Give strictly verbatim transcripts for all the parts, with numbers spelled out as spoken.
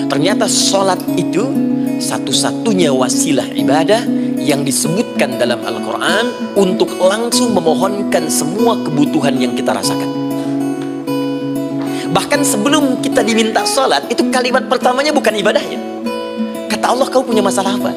Ternyata sholat itu satu-satunya wasilah ibadah yang disebutkan dalam Al-Quran untuk langsung memohonkan semua kebutuhan yang kita rasakan. Bahkan sebelum kita diminta sholat, itu kalimat pertamanya bukan ibadahnya. Kata Allah, kau punya masalah apa?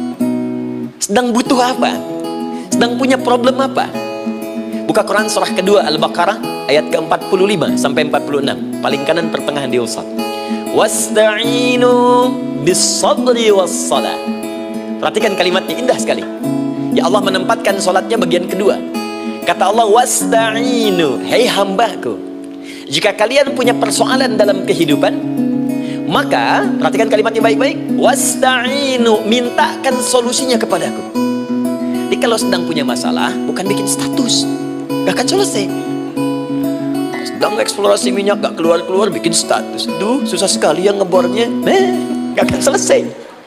Sedang butuh apa? Sedang punya problem apa? Buka Quran surah kedua Al-Baqarah ayat ke empat puluh lima sampai empat puluh enam, paling kanan pertengahan di usat. Wasta'inu bis-sabri was-salah. Perhatikan kalimatnya, indah sekali. Ya Allah menempatkan sholatnya bagian kedua. Kata Allah, wasta'inu, hei hambaku, jika kalian punya persoalan dalam kehidupan, maka perhatikan kalimatnya baik-baik. Wasta'inu, mintakan solusinya kepadaku. Jadi kalau sedang punya masalah, bukan bikin status, gak akan selesai. Sedang eksplorasi minyak gak keluar-keluar, bikin status. Duh, susah sekali yang ngebornya. Nah, gak akan selesai.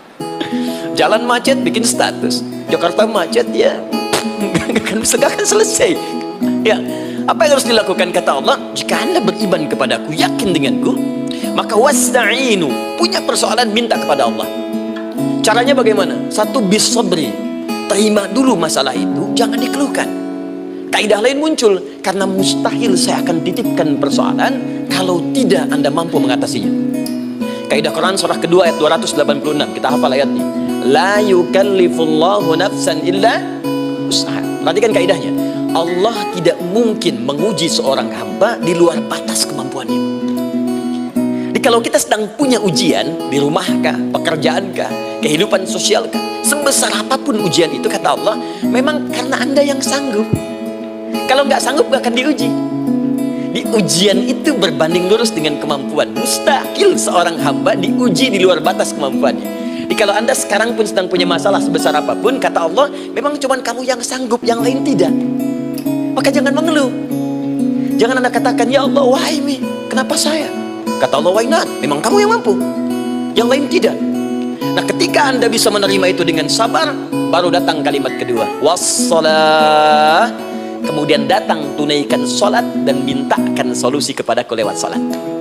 Jalan macet, bikin status. Jakarta macet, ya gak akan, gak akan selesai. Ya, apa yang harus dilakukan? Kata Allah, jika anda beriman kepadaku, yakin denganku, maka wasta'inu, punya persoalan, minta kepada Allah. Caranya bagaimana? Satu, bis sabri, terima dulu masalah itu, jangan dikeluhkan. Kaidah lain muncul, karena mustahil saya akan titipkan persoalan kalau tidak anda mampu mengatasinya. Kaidah Quran surah kedua ayat dua ratus delapan puluh enam, kita hafal ayatnya. La yukallifullahu nafsan illa usaha. Perhatikan kaidahnya. Allah tidak mungkin menguji seorang hamba di luar batas kemampuannya. Jadi kalau kita sedang punya ujian di rumahkah, pekerjaankah, kehidupan sosialkah, sebesar apapun ujian itu, kata Allah, memang karena anda yang sanggup. Kalau nggak sanggup nggak akan diuji. Di ujian itu berbanding lurus dengan kemampuan. Mustahil seorang hamba diuji di luar batas kemampuannya. Jadi kalau anda sekarang pun sedang punya masalah sebesar apapun, kata Allah, memang cuma kamu yang sanggup, yang lain tidak. Maka jangan mengeluh. Jangan anda katakan, ya Allah, why me? Kenapa saya? Kata Allah, why not? Memang kamu yang mampu, yang lain tidak. Nah, ketika anda bisa menerima itu dengan sabar, baru datang kalimat kedua, wassalah. Kemudian datang tunaikan sholat dan mintakan solusi kepadaku lewat sholat.